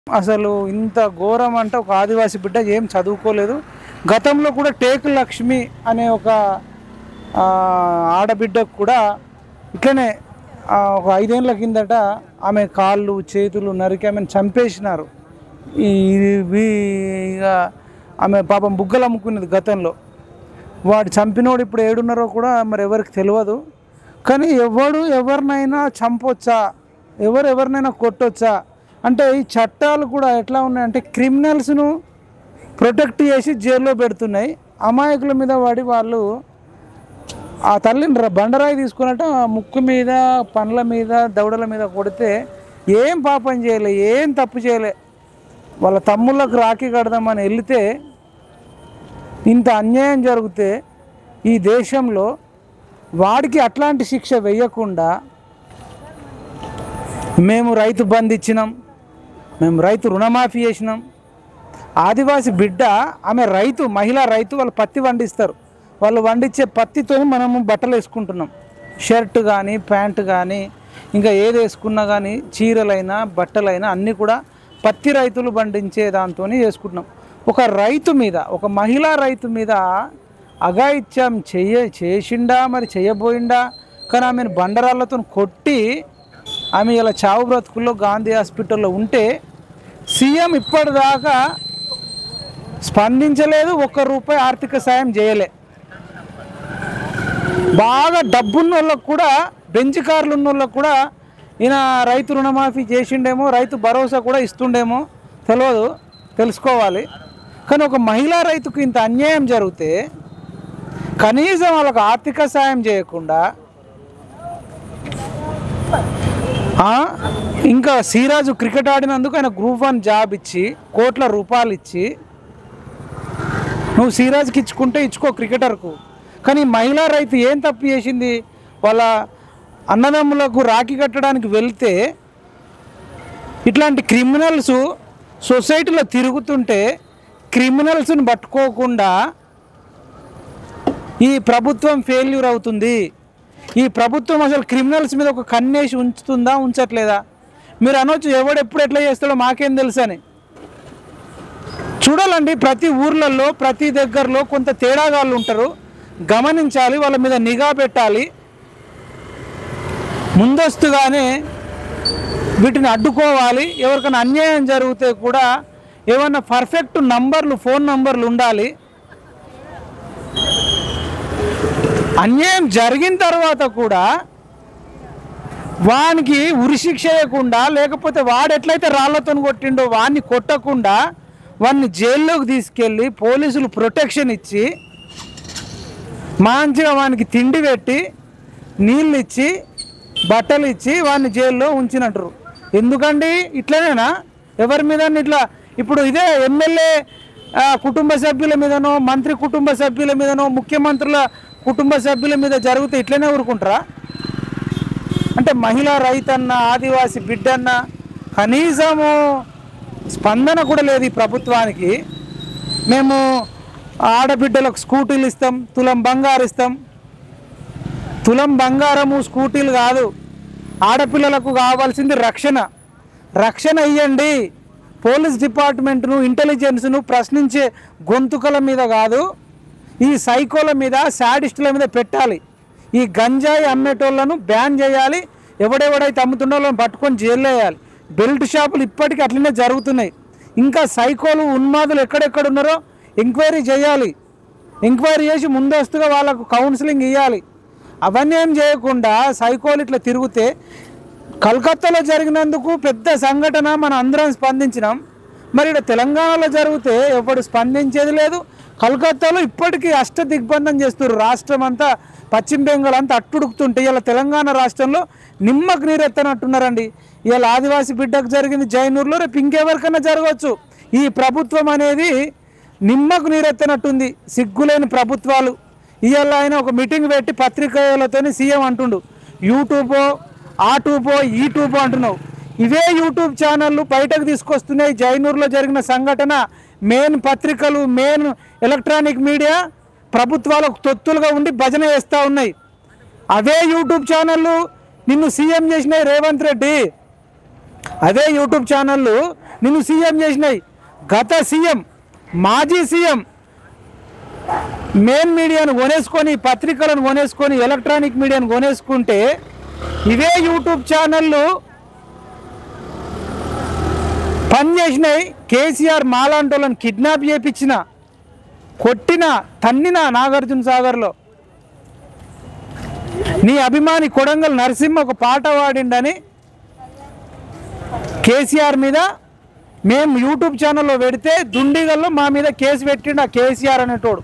అసలు ఇంత ఘోరం అంటే ఒక ఆదివాసి బిడ్డ ఏం చదువుకోలేదు. గతంలో కూడా టేకు లక్ష్మి అనే ఒక ఆడబిడ్డకు కూడా ఇట్లనే ఒక 5 ఏళ్ల కిందట ఆమె కాళ్ళు చేతులు నరికి ఆమెను చంపేసినారు. ఇక ఆమె పాపం బుగ్గలు అమ్ముకునేది గతంలో. వాడు చంపినోడు ఇప్పుడు ఏడున్నారో కూడా మరి ఎవరికి తెలియదు. కానీ ఎవరినైనా చంపొచ్చా, ఎవరినైనా కొట్టొచ్చా అంటే ఈ చట్టాలు కూడా ఎట్లా ఉన్నాయంటే క్రిమినల్స్ను ప్రొటెక్ట్ చేసి జైల్లో పెడుతున్నాయి. అమాయకుల మీద పడి వాళ్ళు ఆ తల్లిని బండరాయి తీసుకున్నట్టు ముక్కు మీద పండ్ల మీద దవడల మీద కొడితే ఏం పాపం చేయలే, ఏం తప్పు చేయలే. వాళ్ళ తమ్ముళ్ళకు రాఖీ కడదామని వెళితే ఇంత అన్యాయం జరిగితే ఈ దేశంలో వాడికి అట్లాంటి శిక్ష వేయకుండా మేము రైతు బంద్ ఇచ్చినాం, మేము రైతు రుణమాఫీ చేసినాం. ఆదివాసి బిడ్డ ఆమె రైతు, మహిళా రైతు, వాళ్ళు పత్తి పండిస్తారు. వాళ్ళు పండించే పత్తితో మనము బట్టలు వేసుకుంటున్నాం. షర్ట్ కానీ ప్యాంటు కానీ ఇంకా ఏది వేసుకున్నా కానీ చీరలైనా బట్టలైనా అన్నీ కూడా పత్తి రైతులు పండించే దాంతో వేసుకుంటున్నాం. ఒక రైతు మీద, ఒక మహిళా రైతు మీద అఘాయిత్యం చేసిండా మరి చేయబోయిండా. కానీ ఆమెను బండరాళ్ళతో కొట్టి ఆమె ఇలా చావు బ్రతుకుల్లో గాంధీ హాస్పిటల్లో ఉంటే సీఎం ఇప్పటిదాకా స్పందించలేదు, ₹1 ఆర్థిక సాయం చేయలే. బాగా డబ్బున్న వాళ్ళకు కూడా, బెంచ్ కార్లు ఉన్న వాళ్ళకు కూడా ఈయన రైతు రుణమాఫీ చేసిండేమో, రైతు భరోసా కూడా ఇస్తుండేమో తెలియదు, తెలుసుకోవాలి. కానీ ఒక మహిళా రైతుకు ఇంత అన్యాయం జరిగితే కనీసం వాళ్ళకు ఆర్థిక సాయం చేయకుండా ఇంకా సిరాజు క్రికెట్ ఆడినందుకు ఆయన గ్రూప్ 1 జాబ్ ఇచ్చి కోట్ల రూపాయలు ఇచ్చి నువ్వు సిరాజ్కి ఇచ్చుకుంటే ఇచ్చుకో క్రికెటర్కు. కానీ మహిళా రైతు ఏం తప్పు చేసింది? వాళ్ళ అన్నదమ్ములకు రాఖీ కట్టడానికి వెళ్తే ఇట్లాంటి క్రిమినల్స్ సొసైటీలో తిరుగుతుంటే క్రిమినల్స్ని పట్టుకోకుండా ఈ ప్రభుత్వం ఫెయిల్యూర్ అవుతుంది. ఈ ప్రభుత్వం అసలు క్రిమినల్స్ మీద ఒక కన్నేసి ఉంచుతుందా, ఉంచట్లేదా? మీరు అనొచ్చు ఎవడెప్పుడు ఎట్లా చేస్తాడో మాకేం తెలుసు అని. చూడాలండి, ప్రతి ఊర్లలో ప్రతి దగ్గరలో కొంత తేడాగాళ్ళు ఉంటారు, గమనించాలి, వాళ్ళ మీద నిఘా పెట్టాలి. ముందస్తుగానే వీటిని అడ్డుకోవాలి. ఎవరికైనా అన్యాయం జరిగితే కూడా ఏమన్నా పర్ఫెక్ట్ నంబర్లు, ఫోన్ నంబర్లు ఉండాలి. అన్యాయం జరిగిన తర్వాత కూడా వానికి ఉరిశిక్ష వేయకుండా, లేకపోతే వాడు ఎట్లయితే రాళ్లతో కొట్టిండో వాడిని కొట్టకుండా వాడిని జైల్లోకి తీసుకెళ్ళి పోలీసులు ప్రొటెక్షన్ ఇచ్చి మంచిగా వానికి తిండి పెట్టి నీళ్ళు ఇచ్చి బట్టలు ఇచ్చి వాడిని జైల్లో ఉంచినట్టు. ఎందుకండి ఇట్లనేనా ఎవరి మీద ఇట్లా? ఇప్పుడు ఇదే ఎమ్మెల్యే కుటుంబ సభ్యుల మీదనో, మంత్రి కుటుంబ సభ్యుల మీదనో, ముఖ్యమంత్రుల కుటుంబ సభ్యుల మీద జరిగితే ఇట్లనే ఊరుకుంటారా? అంటే మహిళా రైతన్న, ఆదివాసి బిడ్డన్న కనీసము స్పందన కూడా లేదు ఈ ప్రభుత్వానికి. మేము ఆడబిడ్డలకు స్కూటీలు ఇస్తాం, తులం బంగారు ఇస్తాం. తులం బంగారము స్కూటీలు కాదు, ఆడపిల్లలకు కావాల్సింది రక్షణ. రక్షణ ఇవ్వండి. పోలీస్ డిపార్ట్మెంట్ను, ఇంటెలిజెన్స్ను ప్రశ్నించే గొంతుకల మీద కాదు, ఈ సైకోల మీద, శాడిస్టుల మీద పెట్టాలి. ఈ గంజాయి అమ్మేటోళ్లను బ్యాన్ చేయాలి. ఎవడెవడైతే అమ్ముతుండో వాళ్ళని పట్టుకొని జైల్లో వేయాలి. బెల్ట్ షాపులు ఇప్పటికీ అట్లనే జరుగుతున్నాయి. ఇంకా సైకోలు, ఉన్మాదులు ఎక్కడెక్కడ ఉన్నారో ఎంక్వైరీ చేయాలి. ఎంక్వైరీ చేసి ముందస్తుగా వాళ్ళకు కౌన్సిలింగ్ ఇవ్వాలి. అవన్నీ ఏం చేయకుండా సైకోలు ఇట్లా తిరిగితే, కలకత్తాలో జరిగినందుకు పెద్ద సంఘటన, మనం అందరం స్పందించినాం. మరి ఇక్కడ తెలంగాణలో జరిగితే ఎవడు స్పందించేది లేదు. కలకత్తాలో ఇప్పటికీ అష్టదిగ్బంధం చేస్తున్నారు. రాష్ట్రం అంతా, పశ్చిమ బెంగాల్ అంతా అట్టుడుకుతుంటే ఇలా తెలంగాణ రాష్ట్రంలో నిమ్మకు నీరెత్తనట్టున్నారండి. ఇలా ఆదివాసి బిడ్డకు జరిగింది జైనూరులో, రేపు ఇంకెవరికైనా జరగవచ్చు. ఈ ప్రభుత్వం అనేది నిమ్మకు నీరెత్తనట్టుంది. సిగ్గులేని ప్రభుత్వాలు. ఇవాళ ఆయన ఒక మీటింగ్ పెట్టి పత్రికలతో సీఎం అంటుండు, యూట్యూబో ఆ ట్యూబో ఈ ట్యూబో అంటున్నావు. ఇవే యూట్యూబ్ ఛానళ్ళు బయటకు తీసుకొస్తున్నాయి జైనూరులో జరిగిన సంఘటన. మెయిన్ పత్రికలు, మెయిన్ ఎలక్ట్రానిక్ మీడియా ప్రభుత్వాలకు తొత్తులుగా ఉండి భజన చేస్తూ ఉన్నాయి. అవే యూట్యూబ్ ఛానళ్ళు నిన్ను సీఎం చేసినాయి రేవంత్ రెడ్డి. అదే యూట్యూబ్ ఛానళ్ళు నిన్ను సీఎం చేసినాయి. గత సీఎం, మాజీ సీఎం మెయిన్ మీడియాను కొనేసుకొని, పత్రికలను కొనేసుకొని, ఎలక్ట్రానిక్ మీడియాను కొనేసుకుంటే ఇవే యూట్యూబ్ ఛానళ్ళు పనిచేసినాయి. కేసీఆర్ మాలాంటి వాళ్ళని కిడ్నాప్ చేయించిన, కొట్టిన, తన్నిన నాగార్జున సాగర్లో. నీ అభిమాని కొడంగల్ నరసింహ ఒక పాట పాడిండని కేసీఆర్ మీద మేము యూట్యూబ్ ఛానల్లో పెడితే దుండిగల్లో మా మీద కేసు పెట్టిండు ఆ కేసీఆర్ అనేటోడు.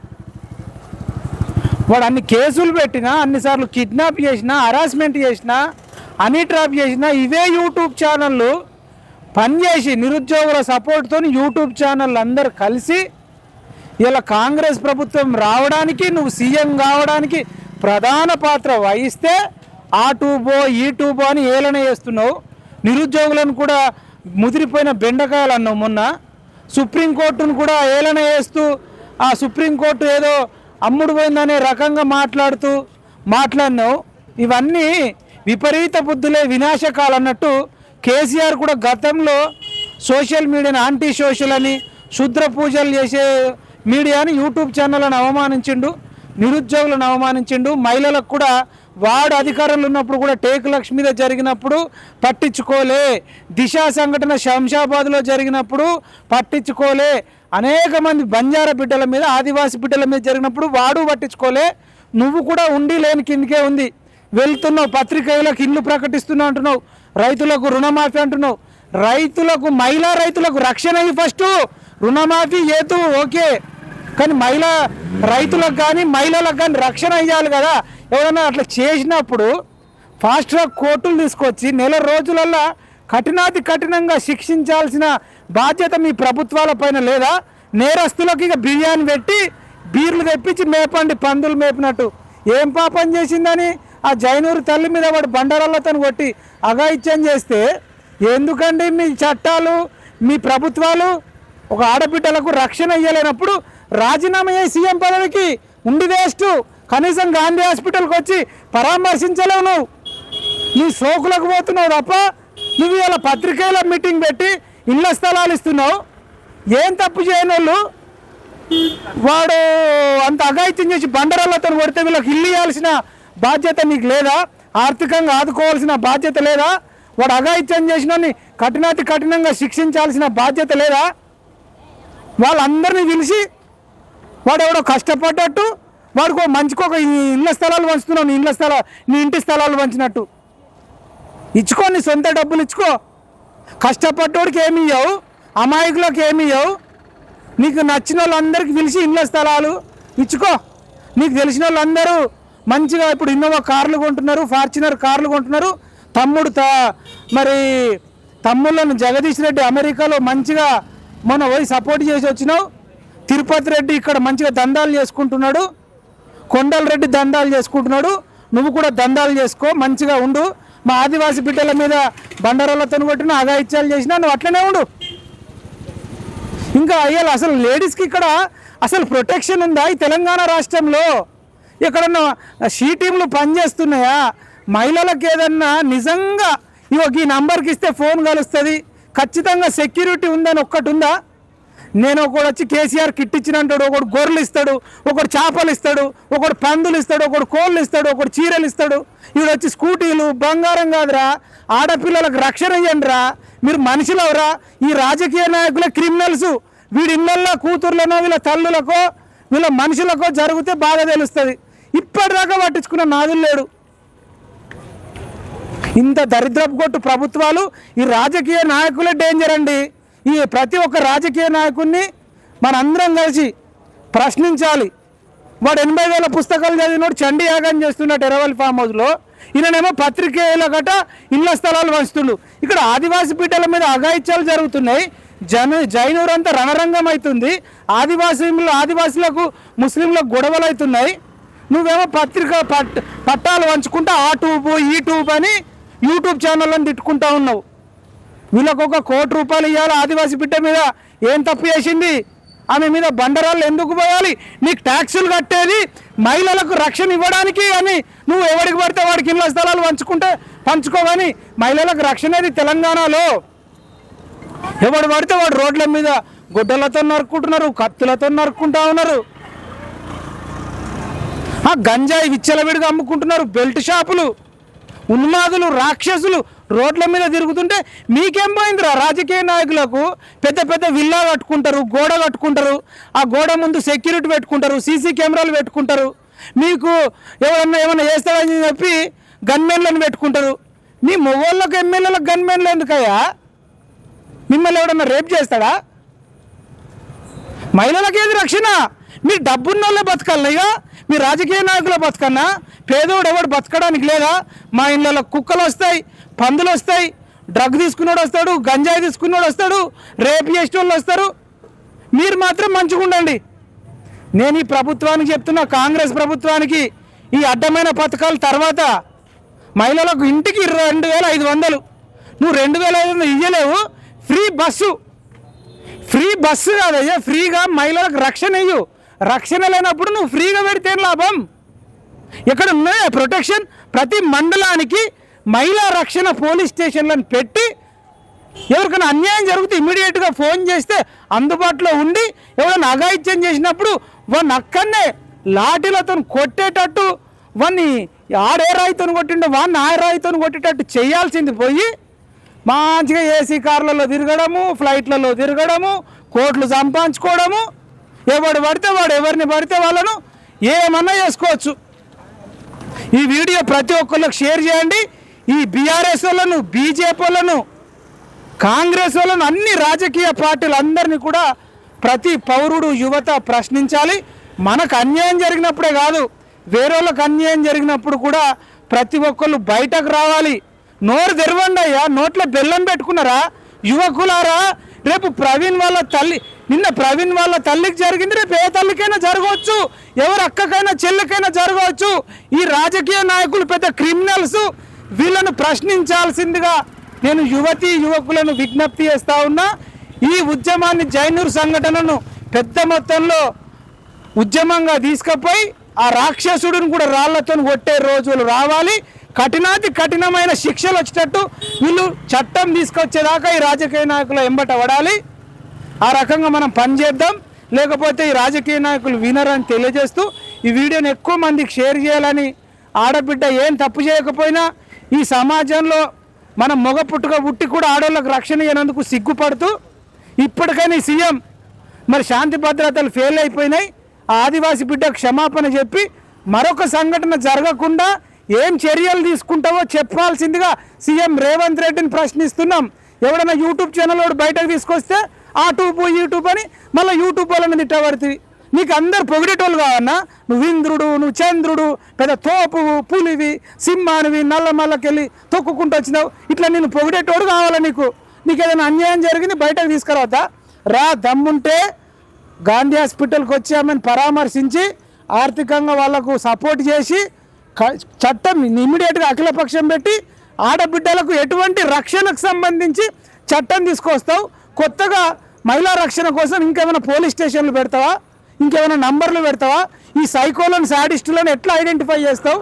వాడు అన్ని కేసులు పెట్టినా, అన్నిసార్లు కిడ్నాప్ చేసినా, హరాస్మెంట్ చేసినా, హనీ ట్రాప్ చేసినా ఇవే యూట్యూబ్ ఛానళ్ళు పనిచేసి నిరుద్యోగుల సపోర్ట్తో యూట్యూబ్ ఛానళ్ళు అందరు కలిసి ఇలా కాంగ్రెస్ ప్రభుత్వం రావడానికి, నువ్వు సీఎం కావడానికి ప్రధాన పాత్ర వహిస్తే ఆ ట్యూబో ఈ ట్యూబో అని ఏలన చేస్తున్నావు. నిరుద్యోగులను కూడా ముదిరిపోయిన బెండకాయలు అన్నావు. మొన్న సుప్రీంకోర్టును కూడా ఏలన చేస్తూ ఆ సుప్రీంకోర్టు ఏదో అమ్ముడు పోయిందనే రకంగా మాట్లాడినావు. ఇవన్నీ విపరీత బుద్ధులే, వినాశకాలు అన్నట్టు కేసీఆర్ కూడా గతంలో సోషల్ మీడియాని యాంటీ సోషల్ అని, శుద్ర పూజలు చేసే మీడియాని, యూట్యూబ్ ఛానళ్ళను అవమానించిండు, నిరుద్యోగులను అవమానించిండు. మహిళలకు కూడా వాడు అధికారంలో ఉన్నప్పుడు కూడా టేకు లక్ష్మి మీద జరిగినప్పుడు పట్టించుకోలే, దిశా సంఘటన శంషాబాద్లో జరిగినప్పుడు పట్టించుకోలే, అనేక మంది బంజారా బిడ్డల మీద, ఆదివాసీ బిడ్డల మీద జరిగినప్పుడు వాడు పట్టించుకోలే. నువ్వు కూడా ఉండి లేని కిందకే ఉంది వెళ్తున్నావు. పత్రికలకు ఇల్లు ప్రకటిస్తున్నావు అంటున్నావు, రైతులకు రుణమాఫీ అంటున్నావు. రైతులకు, మహిళా రైతులకు రక్షణ అయ్యి ఫస్ట్ రుణమాఫీ ఏతు ఓకే, కానీ రైతులకు కానీ మహిళలకు కానీ రక్షణ ఇవ్వాలి కదా. ఎవరైనా అట్లా చేసినప్పుడు ఫాస్ట్ ట్రాక్ కోర్టులు తీసుకొచ్చి నెల రోజులల్లో కఠినంగా శిక్షించాల్సిన బాధ్యత మీ ప్రభుత్వాల పైన లేదా? నేరస్తులకు ఇక బిర్యానీ పెట్టి బీర్లు తెప్పించి మేపండి పందులు మేపినట్టు. ఏం పాపం చేసిందని ఆ జైనూరు తల్లి మీద వాడు బండారాలతో కొట్టి అఘాయిత్యం చేస్తే ఎందుకండి మీ చట్టాలు, మీ ప్రభుత్వాలు? ఒక ఆడబిడ్డలకు రక్షణ ఇవ్వలేనప్పుడు రాజీనామా చేసి సీఎం పదవికి ఉండి వేస్ట్. కనీసం గాంధీ హాస్పిటల్కి వచ్చి పరామర్శించలేవు. నువ్వు నీ సోకులకు పోతున్నావు తప్ప నువ్వు ఇలా పత్రికల మీటింగ్ పెట్టి ఇళ్ల స్థలాలు ఇస్తున్నావు. ఏం తప్పు చేయని వాళ్ళు వాడు అంత అఘాయిత్యం చేసి బండరాలతో కొడితే వీళ్ళకి ఇల్లు ఇవ్వాల్సిన బాధ్యత నీకు లేదా? ఆర్థికంగా ఆదుకోవాల్సిన బాధ్యత లేదా? వాడు అఘాయిత్యం చేసిన కఠినంగా శిక్షించాల్సిన బాధ్యత లేదా? వాళ్ళందరినీ పిలిచి వాడు ఎవడో కష్టపడ్డట్టు వాడికి మంచికొక ఇళ్ల స్థలాలు పంచుతున్నావు. నీ ఇంటి స్థలాలు పంచినట్టు ఇచ్చుకో, నీ సొంత డబ్బులు ఇచ్చుకో. కష్టపడ్డోడికి ఏమి ఇవ్వవు, అమాయకులకు ఏమి ఇవ్వవు. నీకు నచ్చిన వాళ్ళందరికీ పిలిచి ఇళ్ల స్థలాలు ఇచ్చుకో. నీకు తెలిసిన వాళ్ళందరూ మంచిగా ఇప్పుడు ఇన్నోవా కార్లు కొంటున్నారు, ఫార్చునర్ కార్లు కొంటున్నారు. తమ్ముళ్ళను జగదీష్ రెడ్డి అమెరికాలో మంచిగా మొన్న పోయి సపోర్ట్ చేసి వచ్చినావు. తిరుపతి రెడ్డి ఇక్కడ మంచిగా దందాలు చేసుకుంటున్నాడు, కొండల రెడ్డి దందాలు చేసుకుంటున్నాడు. నువ్వు కూడా దందాలు చేసుకో, మంచిగా ఉండు. మా ఆదివాసీ బిడ్డల మీద బండారాలతో కొట్టిన అఘాయిత్యాలు చేసినా నువ్వు అట్లనే ఉండు. ఇంకా అయ్యాలి అసలు లేడీస్కి ఇక్కడ అసలు ప్రొటెక్షన్ ఉందా ఈ తెలంగాణ రాష్ట్రంలో? ఎక్కడన్నా షీ టీంలు పనిచేస్తున్నాయా? మహిళలకు ఏదన్నా నిజంగా ఈ నంబర్కి ఇస్తే ఫోన్ కలుస్తుంది, ఖచ్చితంగా సెక్యూరిటీ ఉందని ఒక్కటి ఉందా? నేను ఒకడు వచ్చి కేసీఆర్ కిట్ ఇచ్చినంటాడు, ఒకడు గొర్రెలు ఇస్తాడు, ఒకడు చేపలు ఇస్తాడు, ఒకడు పందులు ఇస్తాడు, ఒకడు కోళ్ళు ఇస్తాడు, ఒకడు చీరలు ఇస్తాడు. వీడు వచ్చి స్కూటీలు, బంగారం కాదురా, ఆడపిల్లలకు రక్షణ ఇయ్యండిరా. మీరు మనుషులవరా? ఈ రాజకీయ నాయకులే క్రిమినల్స్. వీడి ఇళ్ళల్లో కూతుర్లనో వీళ్ళ తల్లులకో వీళ్ళ మనుషులకో జరిగితే బాగా తెలుస్తుంది. ఇప్పటిదాకా పట్టించుకున్న నాదులు లేడు. ఇంత దరిద్రపు కొట్టు ప్రభుత్వాలు, ఈ రాజకీయ నాయకులే డేంజర్ అండి. ఈ ప్రతి ఒక్క రాజకీయ నాయకుడిని మనందరం కలిసి ప్రశ్నించాలి. వాడు 80,000 పుస్తకాలు చదివినోడు చండీ యాగం చేస్తున్నట్టు ఎర్రవల్లి ఫామ్ హౌస్లో, ఈయననేమో పత్రికేయుల గట ఇళ్ల స్థలాలు పంచుతుండు. ఇక్కడ ఆదివాసీ బిడ్డల మీద అఘాయిత్యాలు జరుగుతున్నాయి. జైనూర్ అంతా రణరంగం అవుతుంది. ఆదివాసులకు ముస్లింలకు గొడవలు అవుతున్నాయి. నువ్వేమో పట్టాలు పంచుకుంటా ఆ ట్యూబ్ ఈ ట్యూబ్ అని యూట్యూబ్ ఛానళ్ళని తిట్టుకుంటా ఉన్నావు. వీళ్ళకు ₹1 కోటి ఇవ్వాలి. ఆదివాసీ బిడ్డ మీద ఏం తప్పు చేసింది? ఆమె మీద బండరాళ్ళు ఎందుకు పోయాలి? నీకు ట్యాక్సులు కట్టేది మహిళలకు రక్షణ ఇవ్వడానికి అని నువ్వు ఎవరికి పడితే వాడికి ఇళ్ల స్థలాలు పంచుకోవని మహిళలకు రక్షణ. తెలంగాణలో ఎవడు పడితే వాడు రోడ్ల మీద గుడ్డలతో నరుక్కుంటున్నారు, కత్తులతో నరుక్కుంటా ఉన్నారు. ఆ గంజాయి విచ్చలవిడిగా అమ్ముకుంటున్నారు. బెల్ట్ షాపులు, ఉన్మాదులు, రాక్షసులు రోడ్ల మీద తిరుగుతుంటే మీకేం పోయిందిరా? రాజకీయ నాయకులకు పెద్ద పెద్ద విల్లా కట్టుకుంటారు, గోడ కట్టుకుంటారు, ఆ గోడ ముందు సెక్యూరిటీ పెట్టుకుంటారు, సీసీ కెమెరాలు పెట్టుకుంటారు. మీకు ఏమన్నా చేస్తాడని చెప్పి గన్మెన్లను పెట్టుకుంటారు. మీ మొగోళ్ళకు ఎమ్మెల్యేలకు గన్మెన్లు ఎందుకయ్యా? మిమ్మల్ని ఎవడన్నా రేప్ చేస్తాడా? మహిళలకు ఏది రక్షణ? మీరు డబ్బున్న వాళ్ళే బతకాలి. ఇక మీ రాజకీయ నాయకుల బతకన్నా పేదోడు ఎవడు బతకడానికి లేదా? మా ఇళ్ళలో కుక్కలు వస్తాయి, పందులు వస్తాయి, డ్రగ్ తీసుకున్నాడు వస్తాడు, గంజాయి తీసుకున్నాడు వస్తాడు, రేపు చేసిన వాళ్ళు వస్తారు. మీరు మాత్రం మంచిగా ఉండండి. నేను ఈ ప్రభుత్వానికి చెప్తున్నా, కాంగ్రెస్ ప్రభుత్వానికి, ఈ అడ్డమైన పథకాల తర్వాత మహిళలకు ఇంటికి 2500, నువ్వు 2500 ఇవ్వలేవు. ఫ్రీ బస్సు కాదయ్యా, ఫ్రీగా మహిళలకు రక్షణ ఇవ్వు. రక్షణ లేనప్పుడు నువ్వు ఫ్రీగా పెడితే లాభం? ఎక్కడ ఉన్నాయా ప్రొటెక్షన్? ప్రతి మండలానికి మహిళా రక్షణ పోలీస్ స్టేషన్లను పెట్టి ఎవరికైనా అన్యాయం జరిగితే ఇమ్మీడియట్గా ఫోన్ చేస్తే అందుబాటులో ఉండి ఎవరైనా అఘాయిత్యం చేసినప్పుడు వాడిని అక్కడనే లాఠీలతో కొట్టేటట్టు, వాడిని ఆడే రాయితో కొట్టిండో వాడిని ఆ రాయితో కొట్టేటట్టు చేయాల్సింది పోయి మంచిగా ఏసీ కార్లలో తిరగడము, ఫ్లైట్లలో తిరగడము, కోట్లు సంపాదించుకోవడము. ఎవడు పడితే వాడు, ఎవరిని పడితే వాళ్ళను ఏమన్నా చేసుకోవచ్చు. ఈ వీడియో ప్రతి ఒక్కళ్ళకి షేర్ చేయండి. ఈ బీఆర్ఎస్ వాళ్ళను, బీజేపీ వాళ్ళను, కాంగ్రెస్ వాళ్ళను, అన్ని రాజకీయ పార్టీలందరినీ కూడా ప్రతి పౌరుడు, యువత ప్రశ్నించాలి. మనకు అన్యాయం జరిగినప్పుడే కాదు, వేరే వాళ్ళకి అన్యాయం జరిగినప్పుడు కూడా ప్రతి ఒక్కళ్ళు బయటకు రావాలి. నోరు తెరవండి అయ్యా. నోట్లో బెల్లం పెట్టుకున్నారా? యువకులారా, రేపు ప్రవీణ్ వాళ్ళ తల్లి, నిన్న ప్రవీణ్ వాళ్ళ తల్లికి జరిగింది, రేపు ఏ తల్లికైనా జరగవచ్చు, ఎవరు అక్కకైనా చెల్లికైనా జరగవచ్చు. ఈ రాజకీయ నాయకులు పెద్ద క్రిమినల్స్. వీళ్ళను ప్రశ్నించాల్సిందిగా నేను యువతీ యువకులను విజ్ఞప్తి చేస్తా ఉన్నా. ఈ ఉద్యమాన్ని, జైనూర్ సంఘటనను పెద్ద మొత్తంలో ఉద్యమంగా తీసుకుపోయి ఆ రాక్షసుడిని కూడా రాళ్లతో కొట్టే రోజులు రావాలి. కఠినాతి కఠినమైన శిక్షలు వచ్చేటట్టు వీళ్ళు చట్టం తీసుకొచ్చేదాకా ఈ రాజకీయ నాయకులు ఎంబట పడాలి. ఆ రకంగా మనం పనిచేద్దాం. లేకపోతే ఈ రాజకీయ నాయకులు వినరని తెలియజేస్తూ ఈ వీడియోని ఎక్కువ మందికి షేర్ చేయాలని, ఆడబిడ్డ ఏం తప్పు చేయకపోయినా ఈ సమాజంలో మనం మొగ పుట్టుక పుట్టి కూడా ఆడవాళ్ళకు రక్షణ ఇవ్వనందుకు సిగ్గుపడుతూ ఇప్పటికైనా సీఎం మరి శాంతి భద్రతలు ఫెయిల్ అయిపోయినాయి, ఆదివాసి బిడ్డకు క్షమాపణ చెప్పి మరొక సంఘటన జరగకుండా ఏం చర్యలు తీసుకుంటావో చెప్పాల్సిందిగా సీఎం రేవంత్ రెడ్డిని ప్రశ్నిస్తున్నాం. ఎవడన్నా యూట్యూబ్ ఛానల్ వాడు బయటకు తీసుకొస్తే ఆ ట్యూబ్ యూట్యూబ్ అని మళ్ళీ యూట్యూబ్ వాళ్ళని తిట్టబడుతుంది. నీకు అందరు పొగిడేటోళ్ళు కావన్నా? నువ్వు ఇంద్రుడు, నువ్వు చంద్రుడు, పెద్ద తోపు, పులివి, సింహానివి, నల్లమల్లకెళ్ళి తొక్కుకుంటూ వచ్చినావు, ఇట్లా నేను పొగిడేటోడు కావాలా? నీకు ఏదైనా అన్యాయం జరిగింది బయటకు తీసుకురావద్దా? రా, దమ్ముంటే గాంధీ హాస్పిటల్కి వచ్చి ఆమెను పరామర్శించి ఆర్థికంగా వాళ్లకు సపోర్ట్ చేసి చట్టం ఇమ్మీడియట్గా అఖిలపక్షం పెట్టి ఆడబిడ్డలకు ఎటువంటి రక్షణకు సంబంధించి చట్టం తీసుకొస్తావు. కొత్తగా మహిళా రక్షణ కోసం ఇంకేమైనా పోలీస్ స్టేషన్లు పెడతావా? ఇంకేమైనా నంబర్లు పెడతావా? ఈ సైకోలను, సాడిస్టులను ఎట్లా ఐడెంటిఫై చేస్తావు?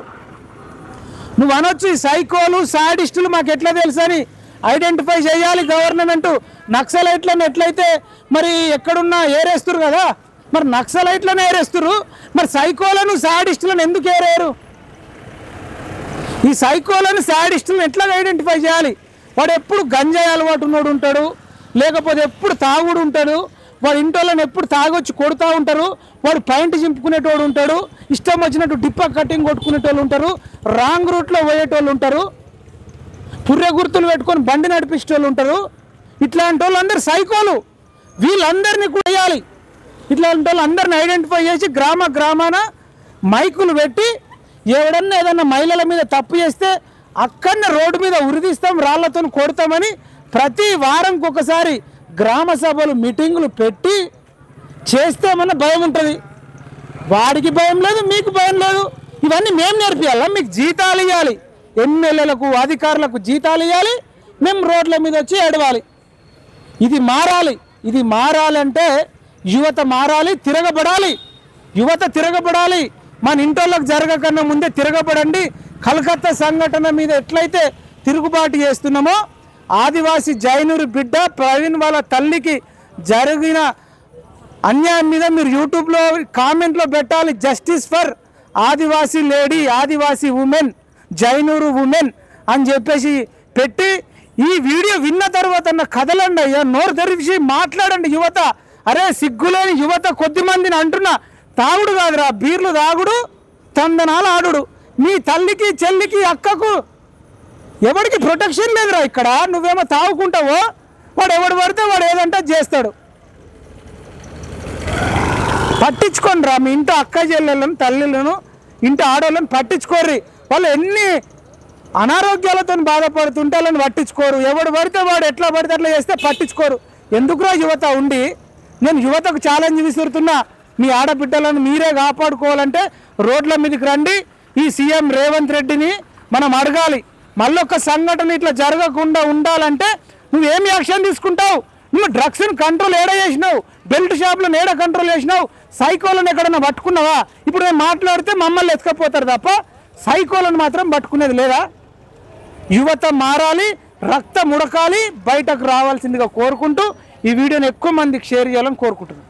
నువ్వు అనొచ్చు ఈ సైకోలు, సాడిస్టులు మాకు ఎట్లా తెలుసు అని. ఐడెంటిఫై చేయాలి గవర్నమెంట్. నక్సలైట్లను ఎట్లయితే మరి ఎక్కడున్నా ఏరేస్తురు కదా, మరి నక్సలైట్లను ఏరేస్తురు, మరి సైకోలను, సాడిస్టులను ఎందుకు ఏరేరు? ఈ సైకోలను, సాడిస్టులను ఎట్లా ఐడెంటిఫై చేయాలి? వాడు ఎప్పుడు గంజాయి అలవాటు ఉన్నోడు ఉంటాడు, లేకపోతే ఎప్పుడు తాగుడు ఉంటాడు, వాడు ఇంటోళ్ళని ఎప్పుడు తాగొచ్చి కొడుతూ ఉంటారు, వాడు పాయింట్ చింపుకునేటోడు ఉంటాడు, ఇష్టం వచ్చినట్టు డిప్ప కటింగ్ కొట్టుకునేటోళ్ళు ఉంటారు, రాంగ్ రూట్లో పోయేటోళ్ళు ఉంటారు, పుర్రె గుర్తులు పెట్టుకొని బండి నడిపించేటోళ్ళు ఉంటారు. ఇట్లాంటి వాళ్ళు అందరు సైకోలు. వీళ్ళందరినీ కూడా వేయాలి. ఇట్లాంటి వాళ్ళు అందరిని ఐడెంటిఫై చేసి గ్రామాన మైకులు పెట్టి ఎవడన్నా ఏదన్నా మహిళల మీద తప్పు చేస్తే అక్కడనే రోడ్డు మీద ఉరిదీస్తాం, రాళ్లతో కొడతామని ప్రతి వారంకి ఒకసారి గ్రామ సభలు, మీటింగులు పెట్టి చేస్తే ఏమన్నా భయం ఉంటుంది. వాడికి భయం లేదు, మీకు భయం లేదు. ఇవన్నీ మేము నేర్పియాలా? మీకు జీతాలు ఇవ్వాలి, ఎమ్మెల్యేలకు, అధికారులకు జీతాలు ఇవ్వాలి, మేము రోడ్ల మీద వచ్చి ఏడవాలి. ఇది మారాలి. ఇది మారాలంటే యువత మారాలి, తిరగబడాలి. యువత తిరగబడాలి. మన ఇంటోళ్ళకు జరగకన్నా ముందే తిరగబడండి. కలకత్తా సంఘటన మీద ఎట్లయితే తిరుగుబాటు చేస్తున్నామో ఆదివాసీ జైనూరు బిడ్డ ప్రవీణ్ వాళ్ళ తల్లికి జరిగిన అన్యాయం మీద మీరు యూట్యూబ్లో కామెంట్లో పెట్టాలి, justice for Adivasi lady, Adivasi women, Jainoor women అని చెప్పేసి పెట్టి ఈ వీడియో విన్న తర్వాత కదలండి అయ్యా, నోరు తెరిచి మాట్లాడండి యువత. అరే సిగ్గులేని యువత కొద్దిమందిని అంటున్నా, తాగుడు కాదురా, బీర్లు తాగుడు, తందనాలు ఆడుడు. మీ తల్లికి చెల్లికి అక్కకు ఎవరికి ప్రొటెక్షన్ లేదురా ఇక్కడ. నువ్వేమో తాగుకుంటావో, వాడు ఎవడు పడితే వాడు ఏదంటే చేస్తాడు. పట్టించుకోండి రా మీ ఇంటి అక్క చెల్లెలను, తల్లిలను, ఇంటి ఆడవాళ్ళని పట్టించుకోర్రి. వాళ్ళు ఎన్ని అనారోగ్యాలతో బాధపడుతుంటే వాళ్ళని పట్టించుకోరు. ఎవడు పడితే వాడు ఎట్లా పడితే అట్లా చేస్తే పట్టించుకోరు. ఎందుకురా యువత ఉండి? నేను యువతకు ఛాలెంజ్ విసురుతున్నా, మీ ఆడబిడ్డలను మీరే కాపాడుకోవాలంటే రోడ్ల మీదకి రండి. ఈ సీఎం రేవంత్ రెడ్డిని మనం అడగాలి, మళ్ళొక్క సంఘటన ఇట్లా జరగకుండా ఉండాలంటే నువ్వేం యాక్షన్ తీసుకుంటావు? నువ్వు డ్రగ్స్ని కంట్రోల్ ఏడ చేసినావు? బెల్ట్ షాప్లను ఏడ కంట్రోల్ చేసినావు? సైకోలను ఎక్కడన్నా పట్టుకున్నావా? ఇప్పుడు నేను మాట్లాడితే మమ్మల్ని ఎత్తుకపోతారు తప్ప సైకోలను మాత్రం పట్టుకునేది లేదా? యువత మారాలి, రక్తం ఉడకాలి, బయటకు రావాల్సిందిగా కోరుకుంటూ ఈ వీడియోని ఎక్కువ మందికి షేర్ చేయాలని కోరుకుంటున్నాను.